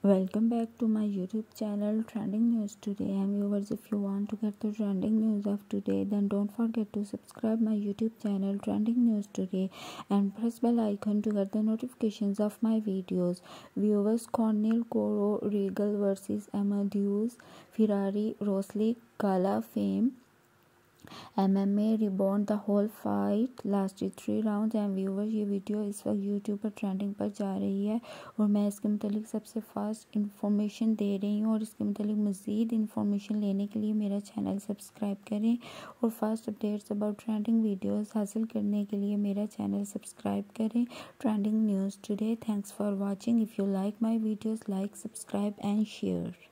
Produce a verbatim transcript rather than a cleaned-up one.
Welcome back to my YouTube channel Trending News Today. And viewers, if you want to get the trending news of today, then don't forget to subscribe my YouTube channel Trending News Today and press bell icon to get the notifications of my videos. Viewers, Kornel Koro, Regel versus Amadeusz Ferrari, Roślik, Gala, Fame M M A Reborn. The whole fight lasted three rounds and viewers, ये video इस वक्त YouTube पर trending पर जा रही है और मैं इसके मतलब सबसे फास्ट इंफॉर्मेशन दे रही हूँ। और इसके मतलब मज़ीद इंफॉर्मेशन लेने के लिए मेरा चैनल सब्सक्राइब करें और fast updates about trending videos हासिल करने के लिए मेरा चैनल सब्सक्राइब करें। Trending news today. Thanks for watching. If you like my videos, like, subscribe and share.